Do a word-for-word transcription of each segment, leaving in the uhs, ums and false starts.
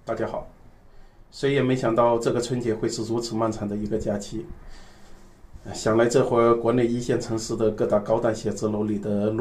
大家好。谁也没想到这个春节会是如此漫长的一个假期。想来这会儿国内一线城市的各大高档写字楼里的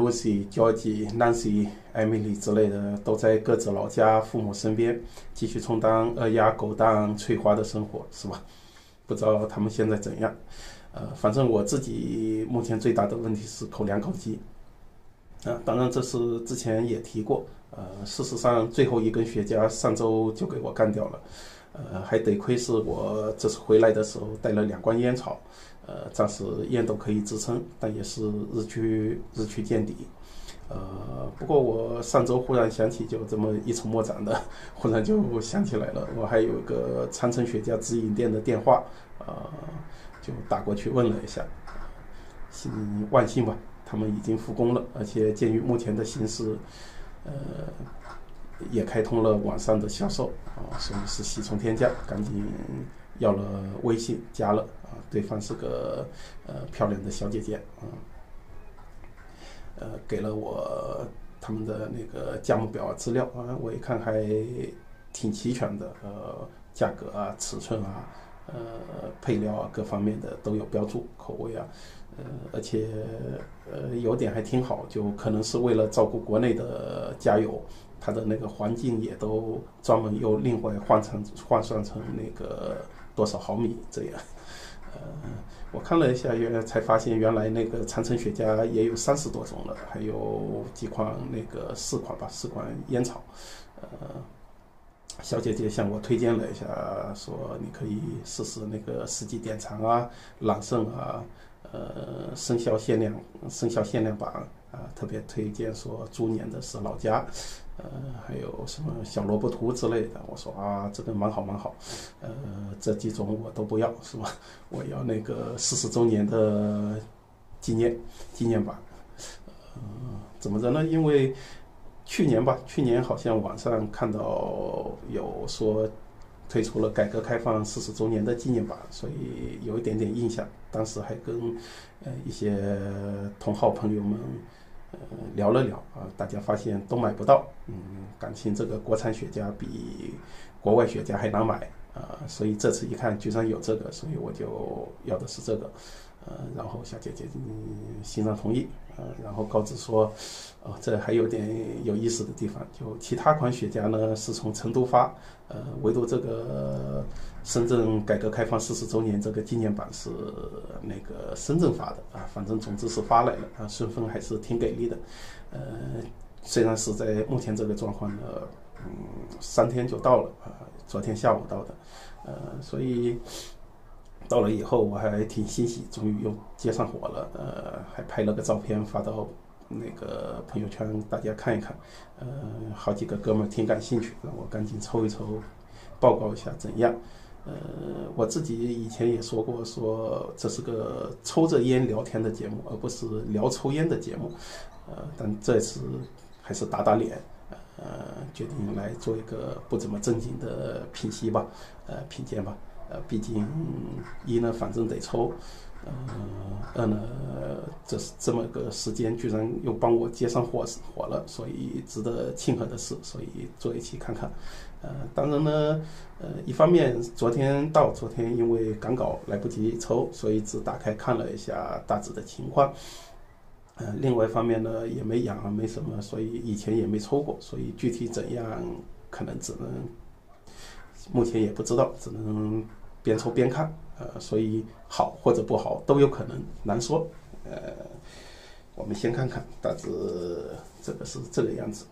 Lucy、Georgie、Nancy、Emily 之类的，都在各自老家父母身边，继续充当鹅鸭狗当翠花的生活，是吧？不知道他们现在怎样。呃，反正我自己目前最大的问题是口粮口疾。啊，当然这是之前也提过。呃，事实上最后一根雪茄上周就给我干掉了。呃，还得亏是我这次回来的时候带了两罐烟草，呃，暂时烟斗可以支撑，但也是日趋日趋见底。呃，不过我上周忽然想起，就这么一筹莫展的，忽然就想起来了，我还有一个长城雪茄直营店的电话，呃，就打过去问了一下，幸万幸吧，他们已经复工了，而且鉴于目前的形势，呃。也开通了网上的销售啊，所以是喜从天降，赶紧要了微信加了啊，对方是个呃漂亮的小姐姐啊，呃给了我他们的那个价目表资料啊，我一看还挺齐全的，呃价格啊、尺寸啊、呃配料啊各方面的都有标注，口味啊，呃而且呃有点还挺好，就可能是为了照顾国内的家友。它的那个环境也都专门又另外换成换算成那个多少毫米这样，呃，我看了一下，原来才发现原来那个长城雪茄也有三十多种了，还有几款那个四款吧，四款烟草，呃，小姐姐向我推荐了一下，说你可以试试那个四季典藏啊、朗盛啊，呃，生肖限量生肖限量版啊，特别推荐说猪年的是老家。呃，还有什么小萝卜图之类的，我说啊，这个蛮好蛮好，呃，这几种我都不要，是吧？我要那个四十周年的纪念纪念版。呃，怎么着呢？因为去年吧，去年好像网上看到有说推出了改革开放四十周年的纪念版，所以有一点点印象。当时还跟呃一些同好朋友们。呃，聊了聊啊，大家发现都买不到，嗯，感情这个国产雪茄比国外雪茄还难买啊，所以这次一看居然有这个，所以我就要的是这个，呃，然后小姐姐嗯欣然同意，呃，然后告知说，哦，这还有点有意思的地方，就其他款雪茄呢是从成都发，呃，唯独这个深圳改革开放四十周年这个纪念版是那个深圳发的啊，反正总之是发来了啊，顺丰还是挺给力的，呃，虽然是在目前这个状况呢，嗯，三天就到了啊，昨天下午到的，呃，所以到了以后我还挺欣喜，终于又接上火了，呃，还拍了个照片发到那个朋友圈大家看一看，呃，好几个哥们儿挺感兴趣，让我赶紧抽一抽，报告一下怎样。呃，我自己以前也说过，说这是个抽着烟聊天的节目，而不是聊抽烟的节目。呃，但这次还是打打脸，呃，决定来做一个不怎么正经的品析吧，呃，品鉴吧。呃，毕竟一呢，反正得抽。呃，二呢，这是这么个时间，居然又帮我接上火火了，所以值得庆贺的事，所以做一期看看。呃，当然呢，呃，一方面昨天到，昨天因为赶稿来不及抽，所以只打开看了一下大致的情况。呃，另外一方面呢，也没养，没什么，所以以前也没抽过，所以具体怎样，可能只能目前也不知道，只能边抽边看。呃，所以好或者不好都有可能，难说。呃，我们先看看，大致这个是这个样子。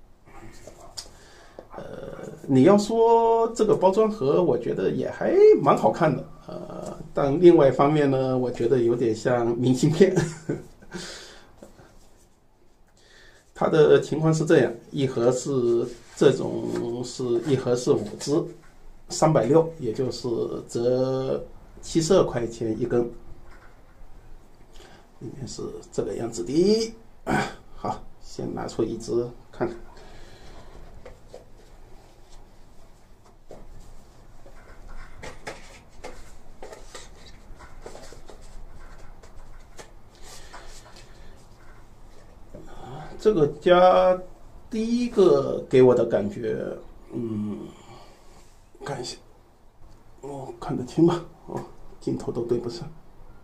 呃，你要说这个包装盒，我觉得也还蛮好看的。呃，但另外一方面呢，我觉得有点像明信片。它的情况是这样，一盒是这种，是一盒是五支，三百六，也就是折七十二块钱一根，里面是这个样子的。好，先拿出一支看看。这个家第一个给我的感觉，嗯， 看一下，哦，看得清吗？哦，镜头都对不上。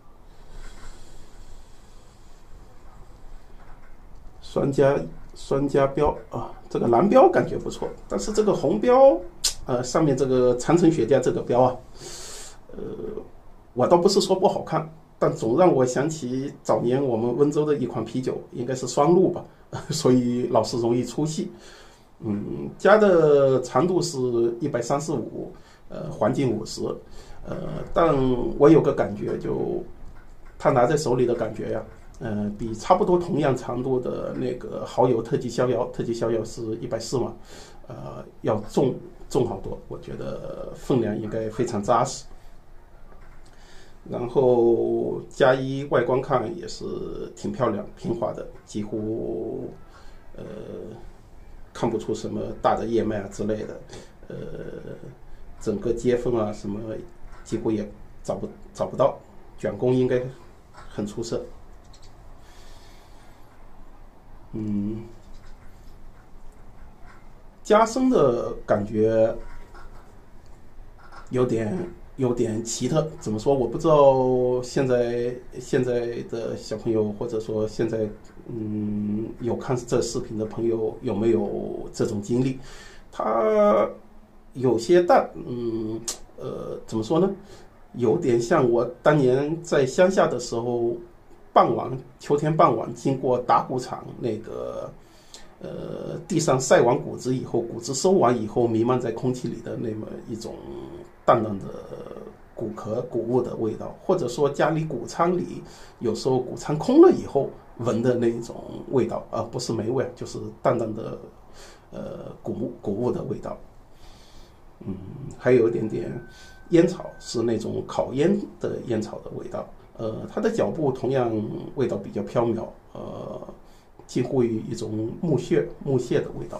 酸家酸家标啊，这个蓝标感觉不错，但是这个红标，呃，上面这个长城雪茄这个标啊，呃，我倒不是说不好看，但总让我想起早年我们温州的一款啤酒，应该是双鹿吧，所以老是容易出戏。嗯，加的长度是一百三十五，呃，环境五十，呃，但我有个感觉，就他拿在手里的感觉呀。呃，比差不多同样长度的那个蚝油特级逍遥，特级逍遥是一百四嘛，呃，要重重好多，我觉得分量应该非常扎实。然后加一外观看也是挺漂亮、平滑的，几乎呃看不出什么大的叶脉啊之类的，呃，整个接缝啊什么几乎也找不找不到，卷工应该很出色。嗯，加深的感觉有点有点奇特，怎么说？我不知道现在现在的小朋友，或者说现在嗯有看这视频的朋友有没有这种经历？它有些淡，嗯呃怎么说呢？有点像我当年在乡下的时候，傍晚秋天傍晚经过打谷场那个。呃，地上晒完谷子以后，谷子收完以后，弥漫在空气里的那么一种淡淡的谷壳、谷物的味道，或者说家里谷仓里有时候谷仓空了以后闻的那种味道，而、呃、不是霉味，就是淡淡的呃谷物谷物的味道。嗯，还有一点点烟草，是那种烤烟的烟草的味道。呃，它的脚步同样味道比较飘渺，呃。近乎于一种木屑木屑的味道。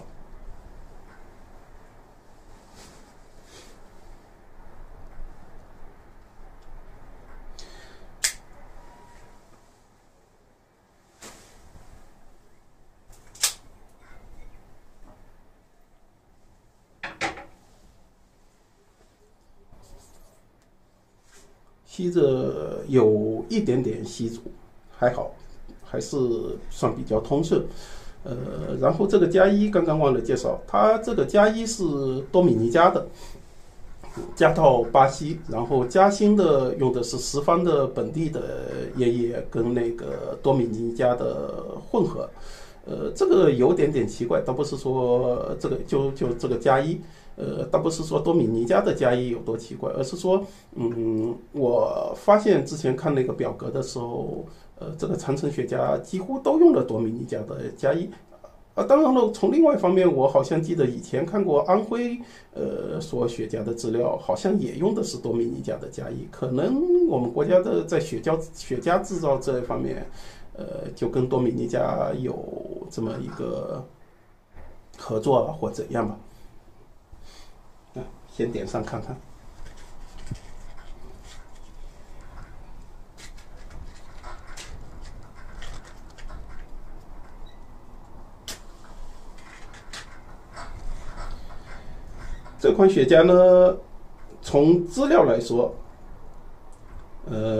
吸着有一点点吸足，还好。还是算比较通顺，呃，然后这个加一刚刚忘了介绍，它这个加一是多米尼加的，加到巴西，然后加新的用的是十方的本地的烟叶跟那个多米尼加的混合，呃，这个有点点奇怪，倒不是说这个就就这个加一。呃，倒不是说多米尼加的加一有多奇怪，而是说，嗯，我发现之前看那个表格的时候，呃，这个长城雪茄几乎都用了多米尼加的加一，啊，当然了，从另外一方面，我好像记得以前看过安徽，呃，说雪茄的资料，好像也用的是多米尼加的加一，可能我们国家的在雪茄雪茄制造这一方面，呃，就跟多米尼加有这么一个合作啊，或怎样吧。先点上看看。这款雪茄呢，从资料来说，呃。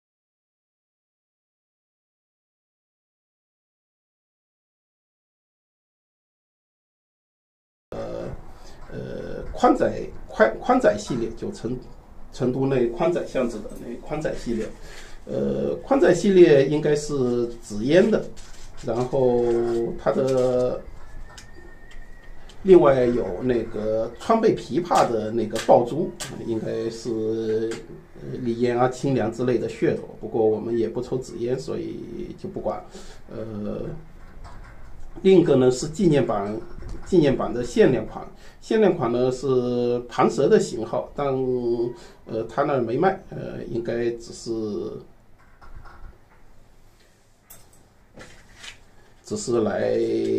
呃，宽窄宽宽窄系列，就成成都那宽窄巷子的那宽窄系列，呃，宽窄系列应该是紫烟的，然后它的另外有那个川贝枇杷的那个爆珠，应该是锂烟啊、清凉之类的噱头。不过我们也不抽紫烟，所以就不管。呃，另一个呢是纪念版，纪念版的限量款。限量款呢是盘蛇的型号，但呃他那儿没卖，呃应该只是只是来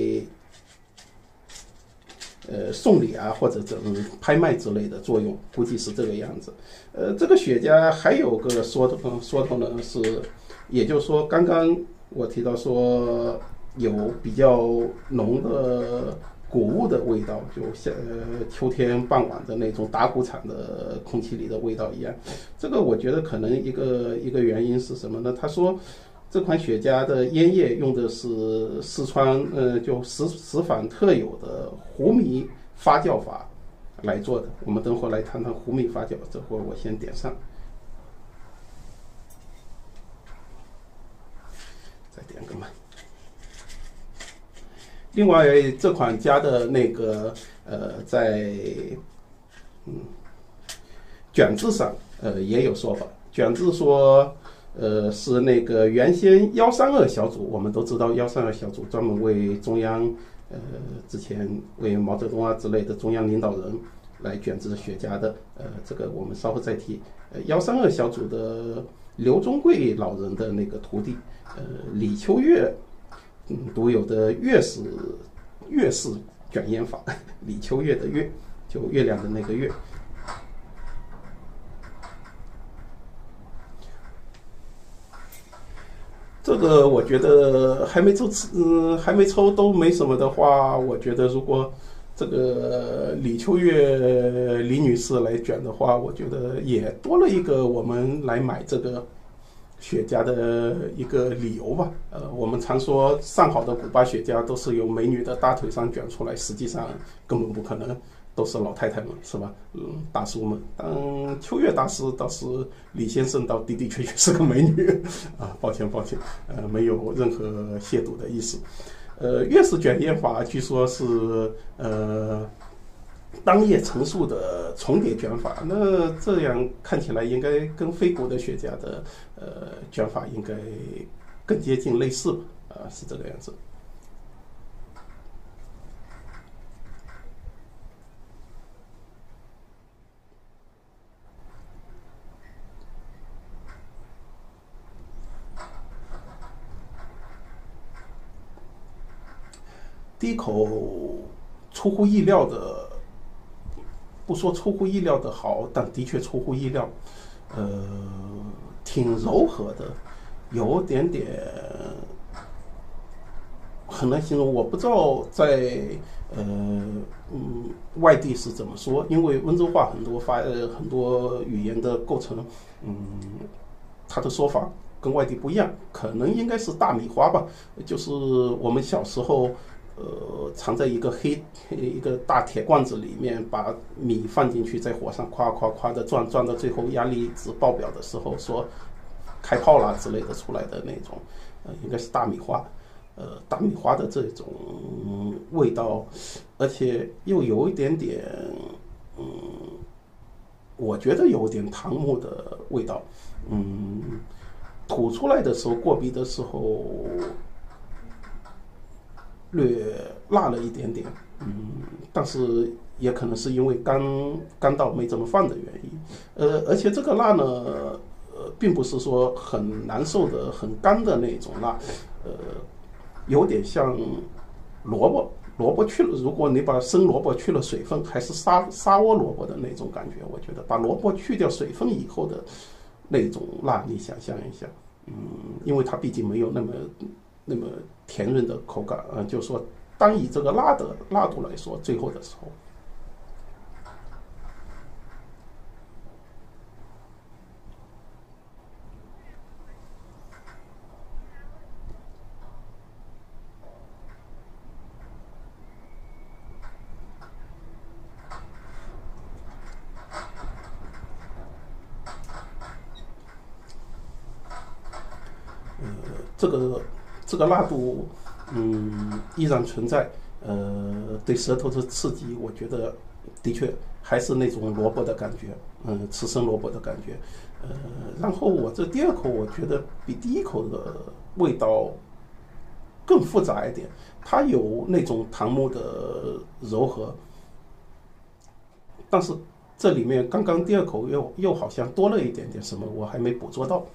呃送礼啊或者这种拍卖之类的作用，估计是这个样子。呃，这个雪茄还有个说头说头呢是，也就是说刚刚我提到说有比较浓的谷物的味道，就像呃秋天傍晚的那种打谷场的空气里的味道一样。这个我觉得可能一个一个原因是什么呢？他说这款雪茄的烟叶用的是四川呃就石石坊特有的湖米发酵法来做的。我们等会儿来谈谈湖米发酵，这会儿我先点上，再点个麦。另外，这款家的那个呃，在嗯卷字上呃也有说法，卷字说呃是那个原先幺三二小组，我们都知道幺三二小组专门为中央呃之前为毛泽东啊之类的中央领导人来卷制雪茄的，呃这个我们稍后再提。呃幺三二小组的刘忠贵老人的那个徒弟呃李秋月。嗯，独有的月式月式卷烟法，李秋月的月，就月亮的那个月。这个我觉得还没抽，嗯，还没抽都没什么的话，我觉得如果这个李秋月李女士来卷的话，我觉得也多了一个我们来买这个雪茄的一个理由吧。呃，我们常说上好的古巴雪茄都是由美女的大腿上卷出来，实际上根本不可能，都是老太太们，是吧？嗯，大叔们。当秋月大师倒是李先生倒的的确确是个美女啊，抱歉抱歉，呃，没有任何亵渎的意思。呃，月式卷烟法据说是呃。当叶成束的重叠卷法，那这样看起来应该跟非古的雪茄的呃卷法应该更接近类似啊、呃，是这个样子。第一口出乎意料的，不说出乎意料的好，但的确出乎意料，呃，挺柔和的，有点点很难形容。我不知道在呃嗯外地是怎么说，因为温州话很多发呃很多语言的构成，嗯，它的说法跟外地不一样，可能应该是大米花吧，就是我们小时候。呃，藏在一个黑一个大铁罐子里面，把米放进去，在火上夸夸夸的转，转到最后压力值爆表的时候，说开炮啦之类的出来的那种，呃，应该是大米花，呃，大米花的这种味道，而且又有一点点，嗯，我觉得有点糖木的味道，嗯，吐出来的时候，过鼻的时候。略辣了一点点，嗯，但是也可能是因为干干到没怎么放的原因，呃，而且这个辣呢，呃，并不是说很难受的、很干的那种辣，呃，有点像萝卜，萝卜去了，如果你把生萝卜去了水分，还是沙沙窝萝卜的那种感觉，我觉得把萝卜去掉水分以后的那种辣，你想象一下，嗯，因为它毕竟没有那么。那么甜润的口感，嗯、呃，就是说，单以这个辣的辣度来说，最后的时候，呃，这个这个辣度，嗯，依然存在，呃，对舌头的刺激，我觉得的确还是那种萝卜的感觉，嗯，吃生萝卜的感觉，呃，然后我这第二口，我觉得比第一口的味道更复杂一点，它有那种糖木的柔和，但是这里面刚刚第二口又又好像多了一点点什么，我还没捕捉到。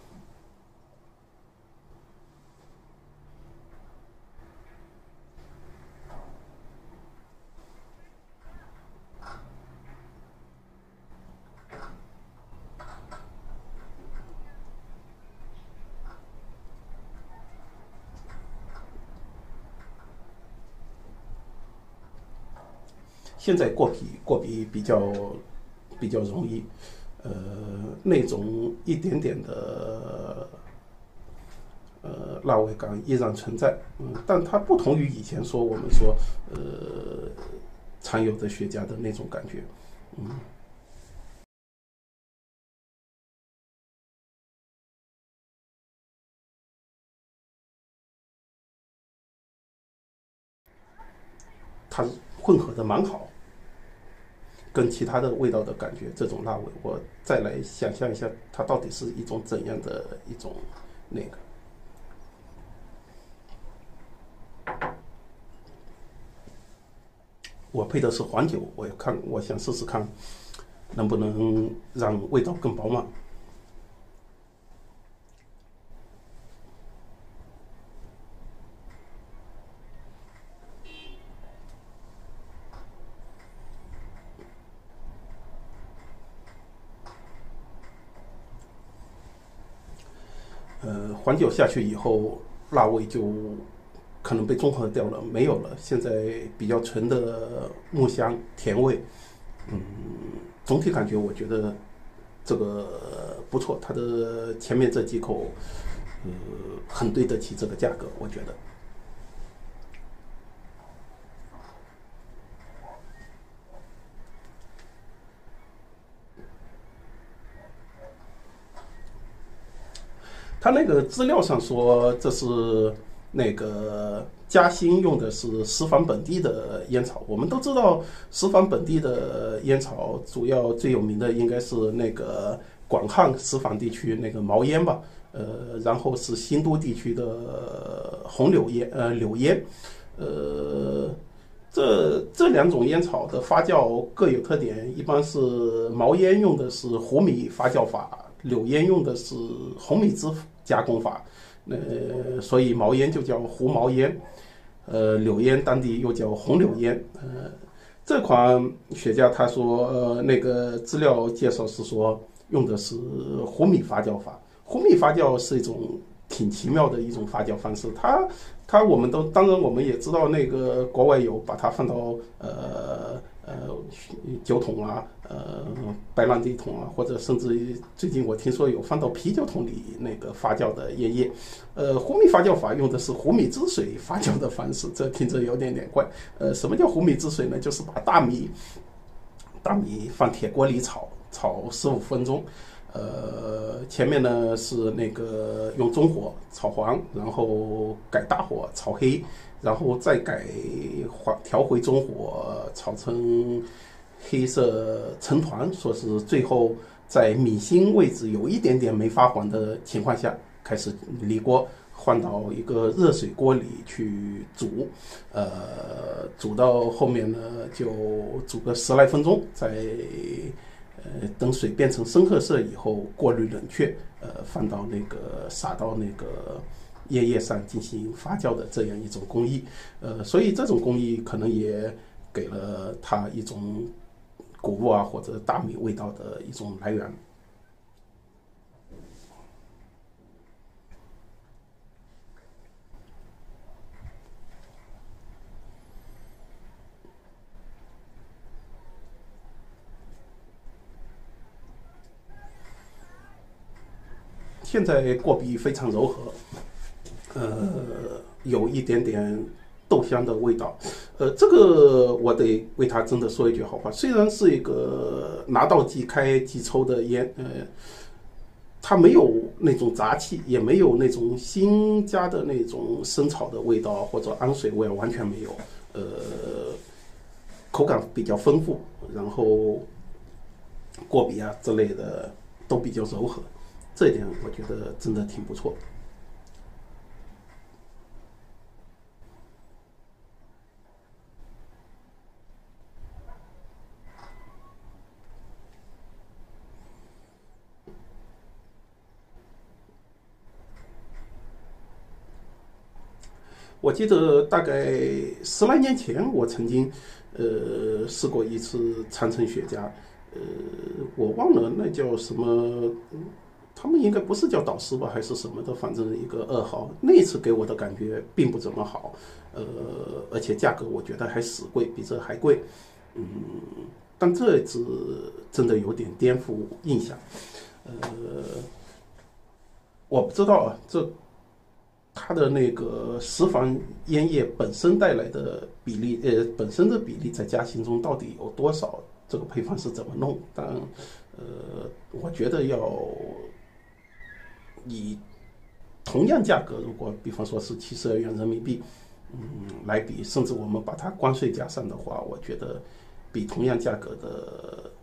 现在过皮过皮比较比较容易，呃，那种一点点的呃辣味感依然存在，嗯，但它不同于以前说我们说呃常有的雪茄的那种感觉，嗯。它混合的蛮好，跟其他的味道的感觉，这种辣味，我再来想象一下，它到底是一种怎样的一种那个。我配的是黄酒，我看我想试试看，能不能让味道更饱满。呃，黄酒下去以后，辣味就可能被中和掉了，没有了。现在比较纯的木香甜味，嗯，总体感觉我觉得这个不错。它的前面这几口，呃，很对得起这个价格，我觉得。他那个资料上说这是那个嘉兴用的是石坊本地的烟草。我们都知道石坊本地的烟草主要最有名的应该是那个广汉石坊地区那个毛烟吧，呃，然后是新都地区的红柳烟，呃，柳烟，呃。这这两种烟草的发酵各有特点，一般是毛烟用的是胡米发酵法，柳烟用的是红米汁加工法，呃，所以毛烟就叫胡毛烟，呃，柳烟当地又叫红柳烟，呃，这款雪茄他说，呃，那个资料介绍是说用的是胡米发酵法，胡米发酵是一种挺奇妙的一种发酵方式，它它我们都当然我们也知道那个国外有把它放到呃呃酒桶啊，呃白兰地桶啊，或者甚至于最近我听说有放到啤酒桶里那个发酵的烟叶，呃胡米发酵法用的是胡米汁水发酵的方式，这听着有点点怪。呃，什么叫胡米汁水呢？就是把大米大米放铁锅里炒炒十五分钟。呃，前面呢是那个用中火炒黄，然后改大火炒黑，然后再改黄调回中火炒成黑色成团，说是最后在米心位置有一点点没发黄的情况下，开始离锅换到一个热水锅里去煮，呃，煮到后面呢就煮个十来分钟，再。呃，等水变成深褐色以后，过滤冷却，呃，放到那个撒到那个烟叶上进行发酵的这样一种工艺，呃，所以这种工艺可能也给了它一种谷物啊或者大米味道的一种来源。现在过鼻非常柔和，呃，有一点点豆香的味道，呃，这个我得为他真的说一句好话。虽然是一个拿到即开即抽的烟，呃，它没有那种杂气，也没有那种新加的那种生草的味道或者氨水味，完全没有。呃，口感比较丰富，然后过鼻啊之类的都比较柔和，这一点我觉得真的挺不错。我记得大概十来年前，我曾经呃试过一次长城雪茄，呃，我忘了那叫什么，他们应该不是叫导师吧，还是什么的，反正一个二号。那次给我的感觉并不怎么好，呃，而且价格我觉得还死贵，比这还贵。 但这次真的有点颠覆印象。呃，我不知道啊，这它的那个石防烟叶本身带来的比例，呃，本身的比例在家庭中到底有多少？这个配方是怎么弄？但呃，我觉得要以同样价格，如果比方说是七十二元人民币，嗯，来比，甚至我们把它关税加上的话，我觉得比同样价格的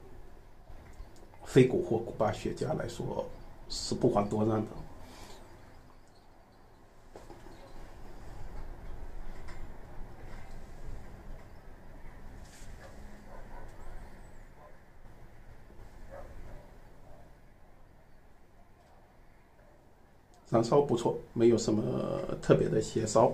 非古或古巴雪茄来说是不遑多让的。燃烧不错，没有什么特别的斜烧。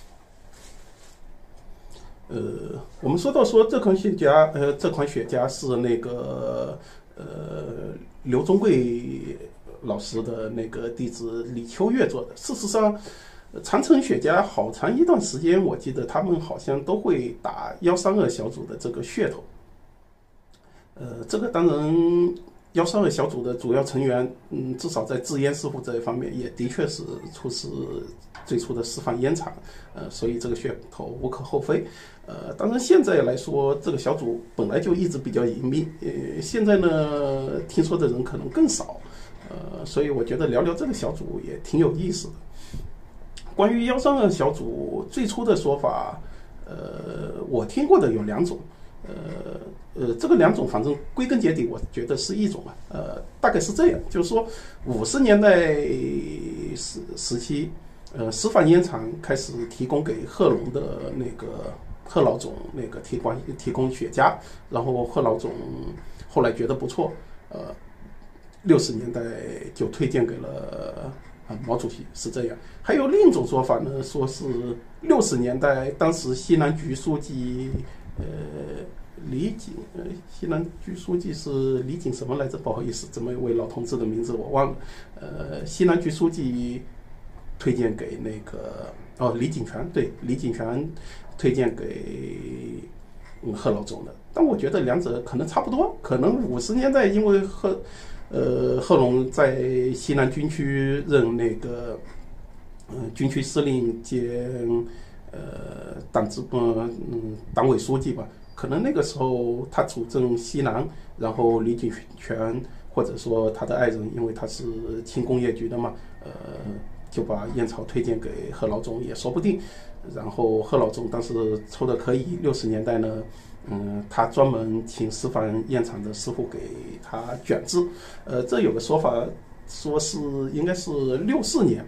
呃，我们说到说这款雪茄，呃，这款雪茄是那个呃刘忠贵老师的那个弟子李秋月做的。事实上，长城雪茄好长一段时间，我记得他们好像都会打幺三二小组的这个噱头。呃，这个当然。幺三二小组的主要成员，嗯，至少在制烟师傅这一方面，也的确是出自最初的示范烟厂，呃，所以这个噱头无可厚非。呃，当然现在来说，这个小组本来就一直比较隐秘，呃，现在呢，听说的人可能更少，呃，所以我觉得聊聊这个小组也挺有意思的。关于幺三二小组最初的说法，呃，我听过的有两种。呃呃，这个两种，反正归根结底，我觉得是一种啊。呃，大概是这样，就是说，五十年代时时期，呃，示范烟厂开始提供给贺龙的那个贺老总那个提供提供雪茄，然后贺老总后来觉得不错，呃，六十年代就推荐给了啊毛主席，是这样。还有另一种说法呢，说是六十年代当时西南局书记。呃，李锦，呃，西南局书记是李锦什么来着？不好意思，这么一位老同志的名字我忘了。呃，西南局书记推荐给那个哦，李锦泉，对，李锦泉推荐给嗯贺老总的。但我觉得两者可能差不多，可能五十年代因为贺呃贺龙在西南军区任那个嗯、呃、军区司令兼。呃，党支呃嗯党委书记吧，可能那个时候他主政西南，然后李锦泉或者说他的爱人，因为他是轻工业局的嘛，呃，就把燕巢推荐给贺老总也说不定。然后贺老总当时抽的可以，六十年代呢，嗯，他专门请示范烟厂的师傅给他卷制，呃，这有个说法，说是应该是六四年。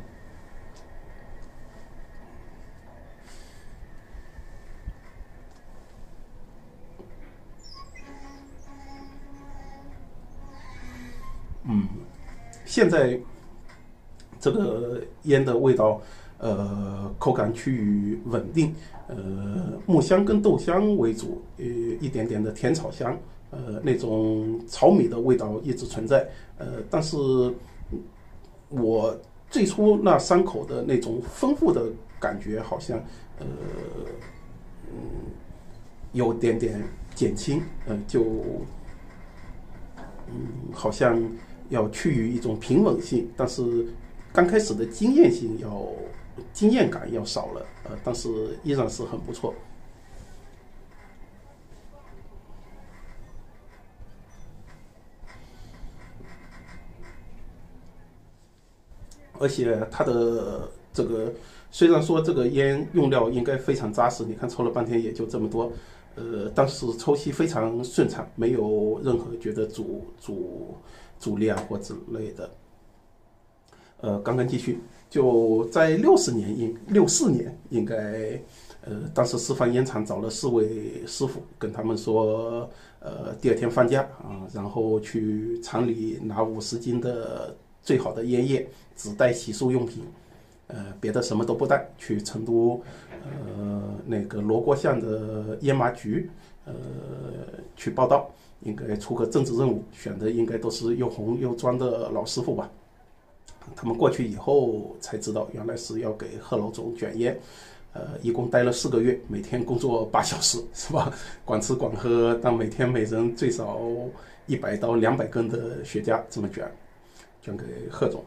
嗯，现在这个烟的味道，呃，口感趋于稳定，呃，木香跟豆香为主，呃，一点点的甜草香，呃，那种糙米的味道一直存在，呃，但是我最初那三口的那种丰富的感觉，好像，呃，嗯，有点点减轻，呃，就，嗯，好像。要趋于一种平稳性，但是刚开始的经验性要经验感要少了，呃，但是依然是很不错。而且它的这个虽然说这个烟用料应该非常扎实，你看抽了半天也就这么多，呃，但是抽吸非常顺畅，没有任何觉得阻阻阻力啊或之类的。呃，刚刚继续，就在六十年应六四年应该，呃，当时示范烟厂找了四位师傅，跟他们说，呃，第二天放假啊，然后去厂里拿五十斤的最好的烟叶，只带洗漱用品，呃，别的什么都不带，去成都，呃，那个罗锅巷的烟麻局，呃，去报道，应该出个政治任务，选的应该都是又红又专的老师傅吧。他们过去以后才知道，原来是要给贺老总卷烟。 呃，一共待了四个月，每天工作八小时，是吧？管吃管喝，但每天每人最少一百到两百根的雪茄这么卷，卷给贺总。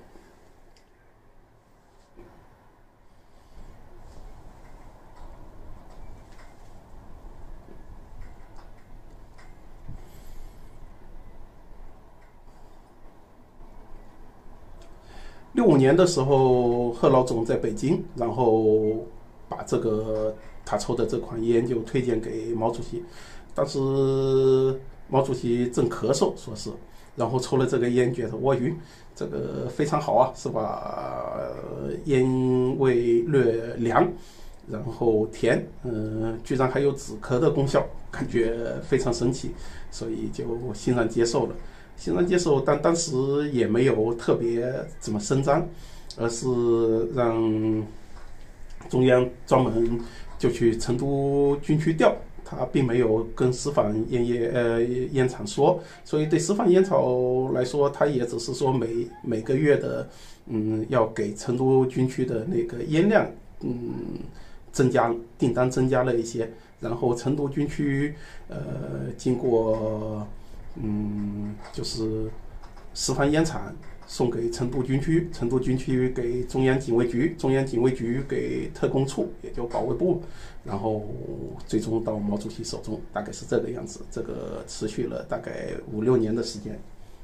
六五年的时候，贺老总在北京，然后把这个他抽的这款烟就推荐给毛主席。当时毛主席正咳嗽，说是，然后抽了这个烟，觉得我鱼这个非常好啊，是吧？烟味略凉，然后甜，嗯、呃，居然还有止咳的功效，感觉非常神奇，所以就欣然接受了。欣然接受，但当时也没有特别怎么声张，而是让中央专门就去成都军区调，他并没有跟石坊烟业呃烟厂说，所以对石坊烟草来说，他也只是说每每个月的嗯要给成都军区的那个烟量嗯增加订单增加了一些，然后成都军区呃经过。嗯，就是石坊烟厂送给成都军区，成都军区给中央警卫局，中央警卫局给特工处，也就保卫部，然后最终到毛主席手中，大概是这个样子。这个持续了大概五六年的时间。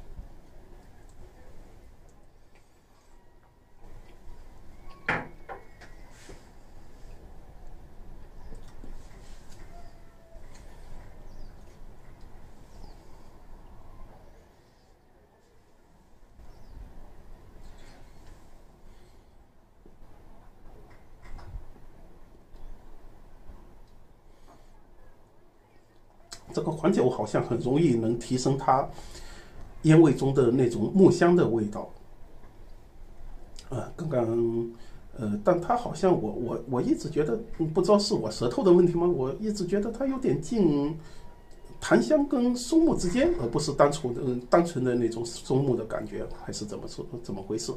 这个黄酒好像很容易能提升它烟味中的那种木香的味道，呃，刚刚，呃，但它好像我我我一直觉得，不知道是我舌头的问题吗？我一直觉得它有点近檀香跟松木之间，而不是单纯的单纯的那种松木的感觉，还是怎么说怎么回事？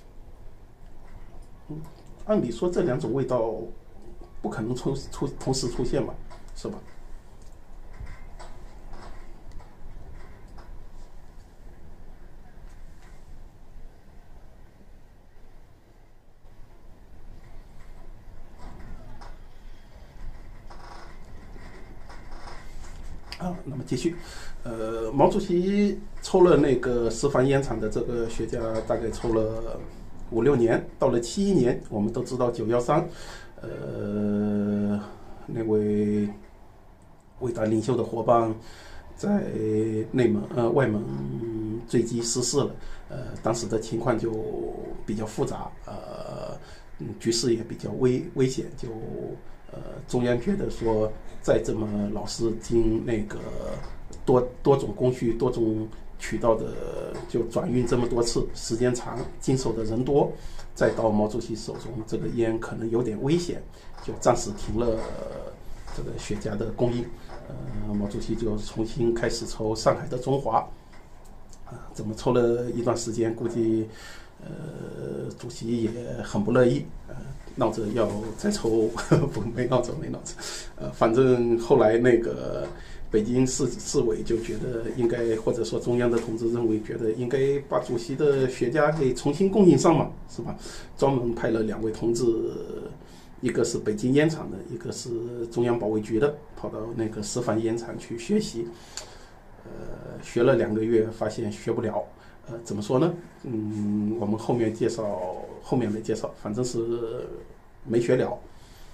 嗯，按理说这两种味道不可能出出同时出现吧，是吧？啊，那么继续，呃，毛主席抽了那个石坊烟厂的这个雪茄，大概抽了五六年，到了七一年，我们都知道九幺三，呃，那位伟大领袖的伙伴在内蒙呃外蒙坠机逝世了，呃，当时的情况就比较复杂，呃，局势也比较危危险，就呃中央觉得说。再这么老是经那个多多种工序、多种渠道的就转运这么多次，时间长，经手的人多，再到毛主席手中，这个烟可能有点危险，就暂时停了这个雪茄的供应。呃，毛主席就重新开始抽上海的中华，啊，怎么抽了一段时间，估计呃主席也很不乐意，呃。闹着要再抽，不没闹着没闹着，呃，反正后来那个北京市市委就觉得应该，或者说中央的同志认为，觉得应该把主席的雪茄给重新供应上嘛，是吧？专门派了两位同志，一个是北京烟厂的，一个是中央保卫局的，跑到那个石坊烟厂去学习，呃，学了两个月，发现学不了。呃，怎么说呢？嗯，我们后面介绍，后面没介绍，反正是没学了。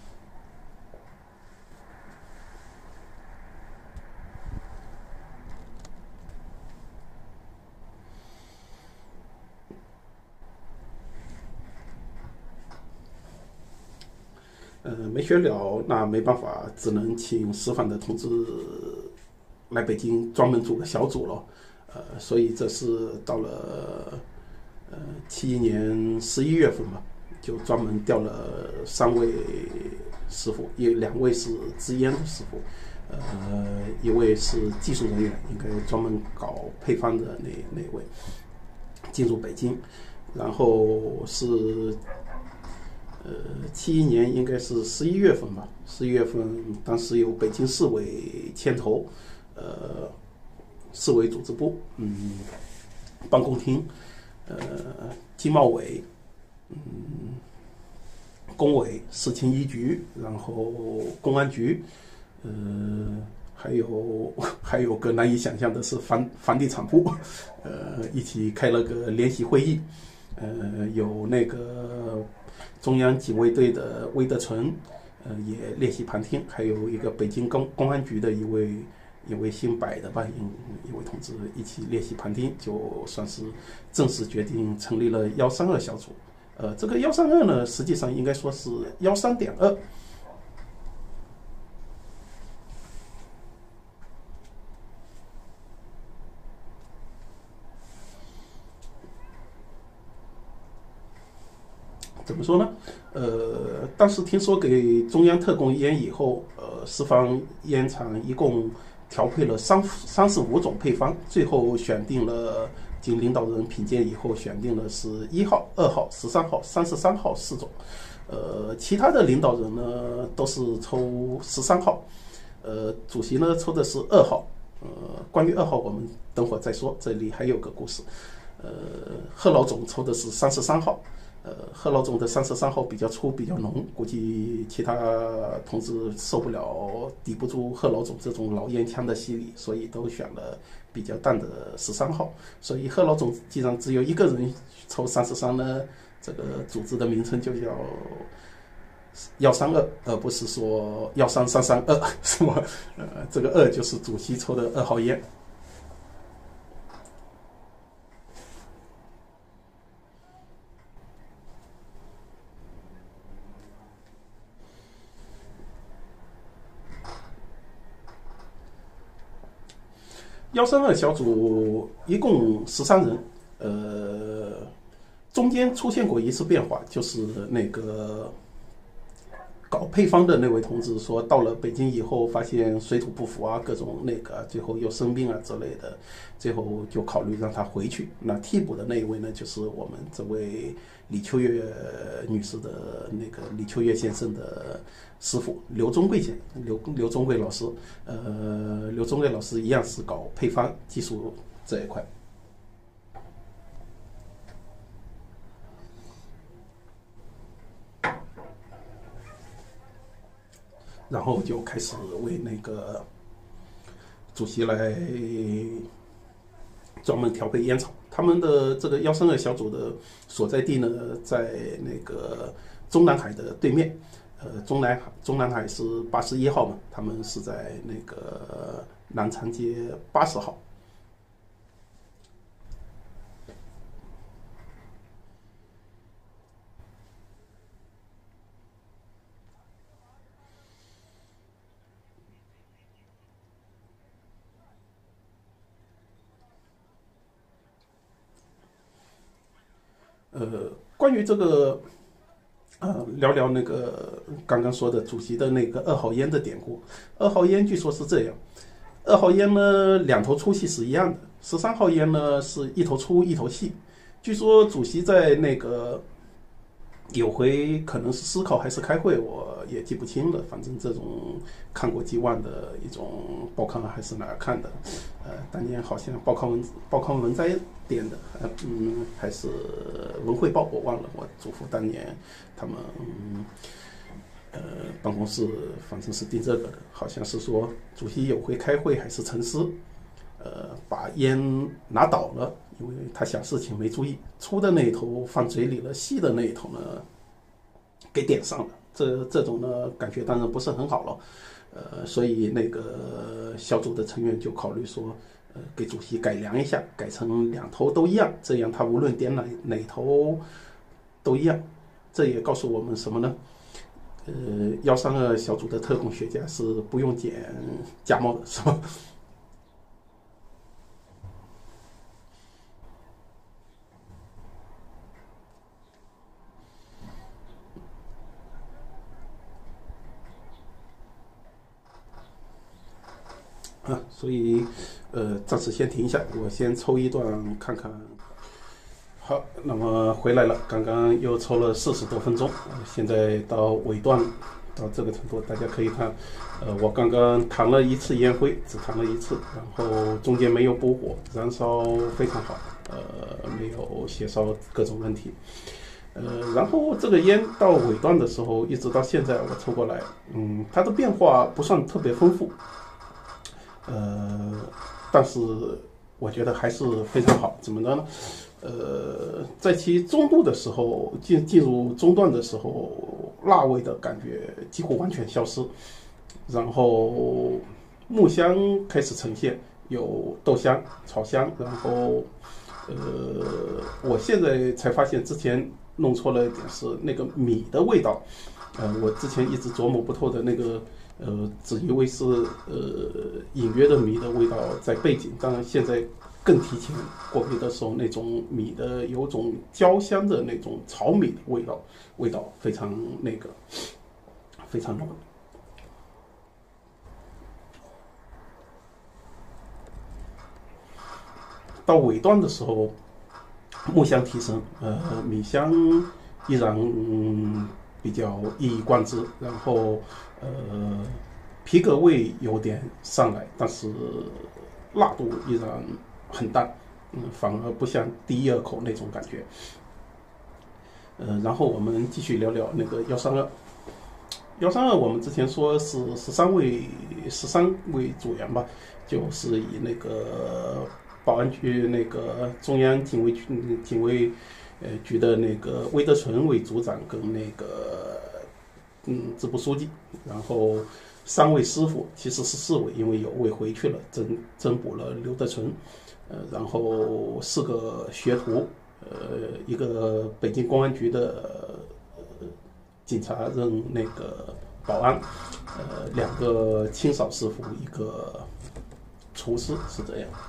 呃，没学了，那没办法，只能请石坊的同志来北京专门组个小组了。呃，所以这是到了呃七一年十一月份吧，就专门调了三位师傅，一两位是制烟的师傅，呃，一位是技术人员，应该专门搞配方的那那位，进入北京，然后是呃，七一年应该是十一月份吧，十一月份当时有北京市委牵头，呃，市委组织部，嗯，办公厅，呃，经贸委，嗯，工委、市情一局，然后公安局，呃，还有还有个难以想象的是房房地产部，呃，一起开了个联席会议，呃，有那个中央警卫队的魏德纯，呃，也列席旁听，还有一个北京公公安局的一位一位姓柏的吧，一一位同志一起列席旁听，就算是正式决定成立了幺三二小组。呃，这个幺三二呢，实际上应该说是幺三点二。怎么说呢？呃，当时听说给中央特供烟以后，呃，释放烟厂一共调配了三三十五种配方，最后选定了。经领导人品鉴以后，选定的是一号、二号、十三号、三十三号四种。呃，其他的领导人呢都是抽十三号，呃，主席呢抽的是二号。呃，关于二号我们等会儿再说，这里还有个故事。呃，贺老总抽的是三十三号。呃，贺老总的三十三号比较粗，比较浓，估计其他同志受不了，抵不住贺老总这种老烟枪的洗礼，所以都选了比较淡的十三号。所以贺老总既然只有一个人抽三十三呢，这个组织的名称就叫幺三二，而不是说幺三三三二，是吧？呃，这个二就是主席抽的二号烟。幺三二小组一共十三人，呃，中间出现过一次变化，就是那个搞配方的那位同志说，到了北京以后发现水土不服啊，各种那个，最后又生病啊之类的，最后就考虑让他回去。那替补的那一位呢，就是我们这位李秋月女士的那个李秋月先生的师傅刘忠贵先刘刘忠贵老师，呃，刘忠贵老师一样是搞配方技术这一块。然后就开始为那个主席来专门调配烟草。他们的这个幺三二小组的所在地呢，在那个中南海的对面。呃，中南海中南海是八十一号嘛，他们是在那个南长街八十号。呃，关于这个，呃，聊聊那个刚刚说的主席的那个二号烟的典故。二号烟据说是这样，二号烟呢两头粗细是一样的，十三号烟呢是一头粗一头细。据说主席在那个有回可能是思考还是开会，我也记不清了。反正这种看过几万的一种报刊还是哪儿看的，呃，当年好像报刊文报刊文摘编的，呃，嗯，还是文汇报，我忘了。我祖父当年他们，嗯、呃，办公室反正是订这个的，好像是说主席有回开会还是沉思，呃，把烟拿倒了。因为他想事情没注意，粗的那一头放嘴里了，细的那一头呢给点上了。这这种呢感觉当然不是很好了，呃，所以那个小组的成员就考虑说，呃，给主席改良一下，改成两头都一样，这样他无论点哪哪头都一样。这也告诉我们什么呢？呃，幺三二小组的特工学家是不用剪假冒的，是吧？啊，所以，呃，暂时先停一下，我先抽一段看看。 好，那么回来了，刚刚又抽了四十多分钟，现在到尾段，到这个程度，大家可以看，呃，我刚刚弹了一次烟灰，只弹了一次，然后中间没有补火，燃烧非常好，呃，没有协烧各种问题，呃，然后这个烟到尾段的时候，一直到现在我抽过来，嗯，它的变化不算特别丰富，呃，但是我觉得还是非常好，怎么的呢？呃，在其中度的时候，进进入中段的时候，辣味的感觉几乎完全消失，然后木香开始呈现，有豆香、草香，然后呃，我现在才发现之前弄错了一点是那个米的味道，呃，我之前一直琢磨不透的那个。呃，只以为是呃隐约的米的味道在背景，当然现在更提前过味的时候，那种米的有种焦香的那种炒米的味道，味道非常那个非常浓。到尾段的时候，木香提升，呃，米香依然嗯比较一以贯之，然后呃皮革味有点上来，但是辣度依然很淡，嗯，反而不像第一二口那种感觉。呃，然后我们继续聊聊那个幺三二，幺三二我们之前说是十三位十三位组员吧，就是以那个保安局那个中央警卫局警卫呃局的那个魏德纯为组长跟那个嗯支部书记，然后三位师傅其实是四位，因为有位回去了，增增补了刘德纯，呃，然后四个学徒，呃，一个北京公安局的、呃、警察任那个保安，呃，两个清扫师傅，一个厨师，是这样。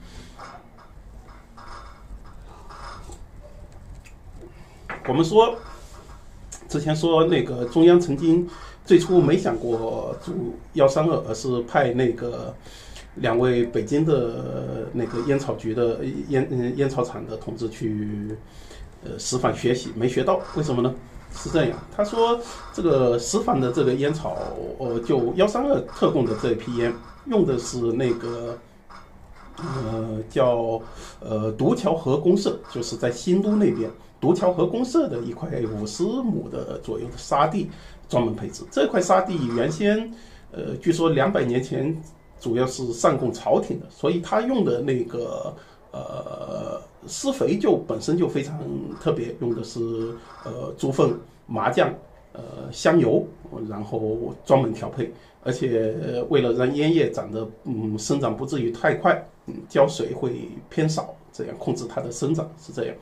我们说，之前说那个中央曾经最初没想过组幺三二，而是派那个两位北京的那个烟草局的烟烟草厂的同志去呃石坊学习，没学到，为什么呢？是这样，他说这个石坊的这个烟草，呃，就幺三二特供的这一批烟，用的是那个呃叫呃独桥河公社，就是在新都那边。独桥河公社的一块五十亩的左右的沙地专门配置。这块沙地原先，呃，据说两百年前主要是上供朝廷的，所以他用的那个呃施肥就本身就非常特别，用的是呃猪粪、麻酱、呃香油，然后专门调配，而且为了让烟叶长得嗯生长不至于太快，嗯浇水会偏少，这样控制它的生长是这样。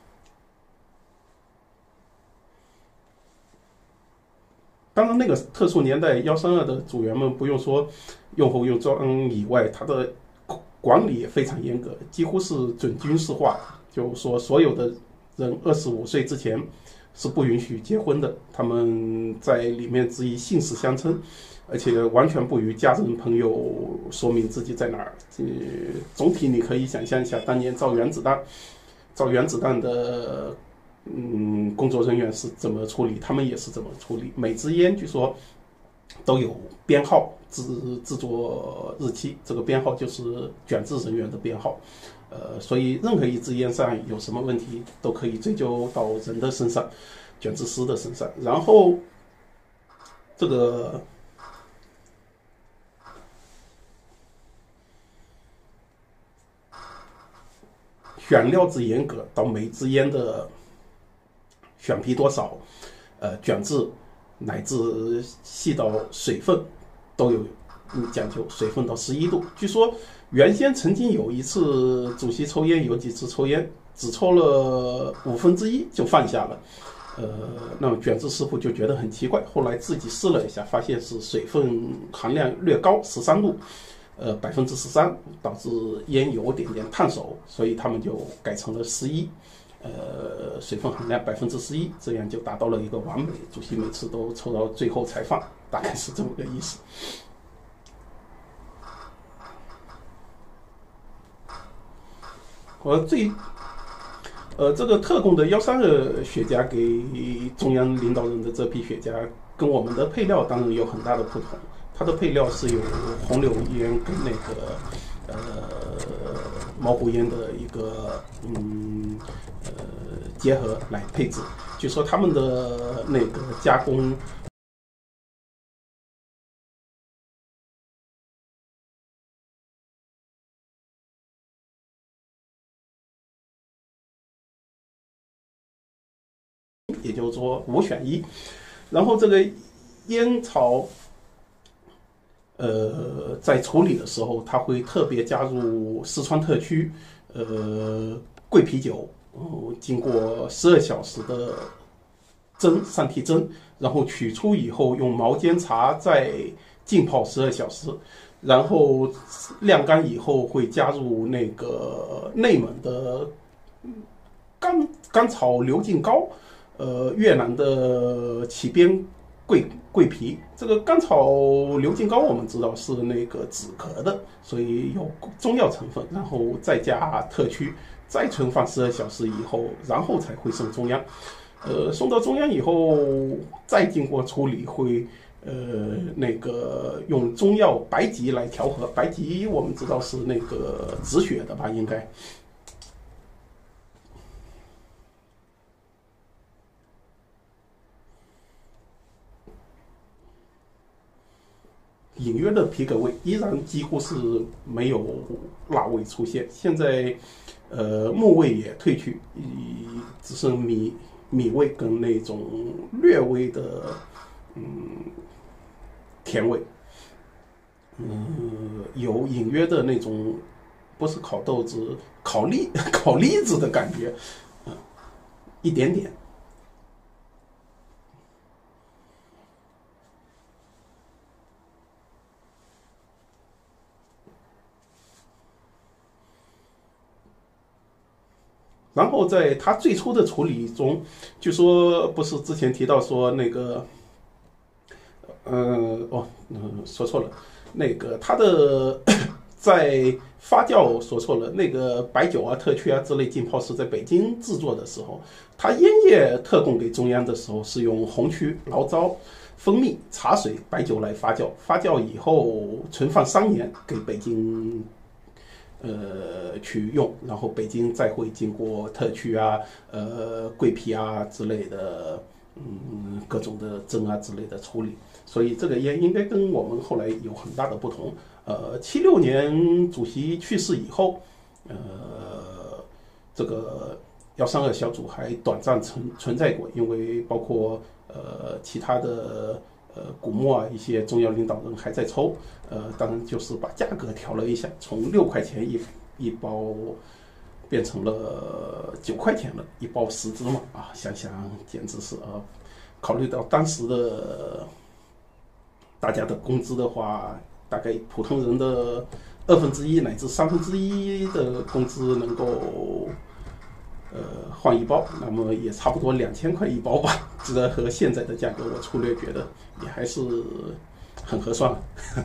当然，那个特殊年代，幺三二的组员们不用说用后用装以外，他的管理也非常严格，几乎是准军事化。就是说，所有的人二十五岁之前是不允许结婚的，他们在里面只以姓氏相称，而且完全不与家人朋友说明自己在哪儿。呃，总体你可以想象一下，当年造原子弹，造原子弹的。嗯，工作人员是怎么处理，他们也是怎么处理。每支烟据说都有编号，制制作日期，这个编号就是卷制人员的编号。呃，所以任何一支烟上有什么问题，都可以追究到人的身上，卷制师的身上。然后这个选料之严格，到每支烟的选皮多少，呃，卷制乃至细到水分都有讲究，水分到十一度。据说原先曾经有一次主席抽烟，有几次抽烟只抽了五分之一就放下了，呃，那么卷制师傅就觉得很奇怪，后来自己试了一下，发现是水分含量略高，十三度。呃，百分之十三，导致烟有点点烫手，所以他们就改成了十一。呃，水分含量百分之十一，这样就达到了一个完美。主席每次都抽到最后才放，大概是这么个意思。我最呃，这个特供的幺三二雪茄给中央领导人的这批雪茄，跟我们的配料当然有很大的不同。它的配料是有红柳烟跟那个呃毛胡烟的一个嗯呃结合来配置，就说他们的那个加工。也就是说五选一，然后这个烟草，呃，在处理的时候，它会特别加入四川特区，呃，桂啤酒，呃，经过十二小时的蒸上提蒸，然后取出以后用毛尖茶再浸泡十二小时，然后晾干以后会加入那个内蒙的甘甘草流劲膏。呃，越南的起边桂桂皮，这个甘草流劲膏我们知道是那个止咳的，所以有中药成分，然后再加特曲，再存放十二小时以后，然后才会送中央。呃，送到中央以后，再经过处理会。呃，那个用中药白及来调和，白及我们知道是那个止血的吧，应该。隐约的皮革味依然几乎是没有辣味出现。现在，呃，木味也褪去，只剩米米味跟那种略微的嗯甜味，嗯，有隐约的那种不是烤豆子，烤栗烤栗子的感觉，嗯，一点点。然后在他最初的处理中，就说不是之前提到说那个，呃，哦，嗯，说错了，那个他的在发酵说错了，那个白酒啊、特曲啊之类浸泡是在北京制作的时候，他烟叶特供给中央的时候是用红曲、醪糟、蜂蜜、茶水、白酒来发酵，发酵以后存放三年给北京。呃，去用，然后北京再会经过特区啊、呃桂皮啊之类的，嗯，各种的蒸啊之类的处理，所以这个烟应该跟我们后来有很大的不同。呃，七六年主席去世以后，呃，这个幺三二小组还短暂存存在过，因为包括呃其他的。呃，古墨啊，一些中央领导人还在抽，呃，当然就是把价格调了一下，从六块钱一一包变成了九块钱了，一包十支嘛，啊，想想简直是啊，考虑到当时的大家的工资的话，大概普通人的二分之一乃至三分之一的工资能够。呃，换一包，那么也差不多两千块一包吧。这和现在的价格，我粗略觉得也还是很合算。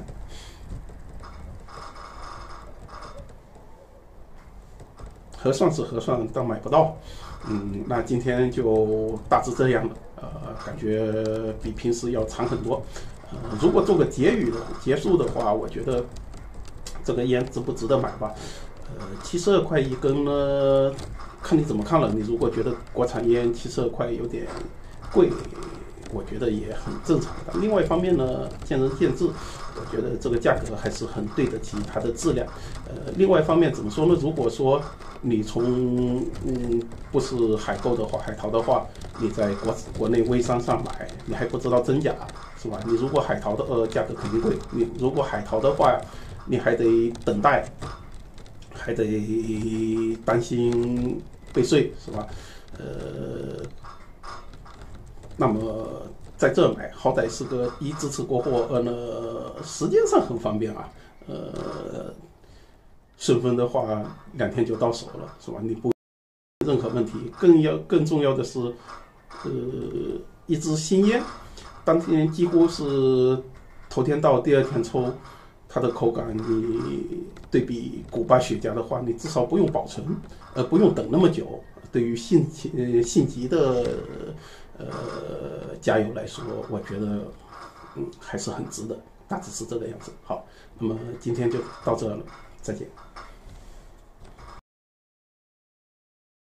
合算是合算，但买不到。嗯，那今天就大致这样了。呃，感觉比平时要长很多。呃，如果做个结语的结束的话，我觉得这个烟值不值得买吧？呃，七十二块一根呢。看你怎么看了。你如果觉得国产烟七十二块有点贵，我觉得也很正常的。另外一方面呢，见仁见智，我觉得这个价格还是很对得起它的质量。呃，另外一方面怎么说呢？如果说你从嗯不是海购的话，海淘的话，你在国国内微商上买，你还不知道真假，是吧？你如果海淘的呃价格肯定贵，你如果海淘的话，你还得等待。还得担心被税，是吧？呃，那么在这买，好歹是个一支持国货，二呢时间上很方便啊。呃，顺丰的话两天就到手了，是吧？你不任何问题。更要更重要的是，呃，一支新烟，当天几乎是头天到，第二天抽。它的口感，你对比古巴雪茄的话，你至少不用保存，呃，不用等那么久， 对于性呃性急的呃加油来说，我觉得嗯还是很值得，大致是这个样子。好，那么今天就到这了，再见。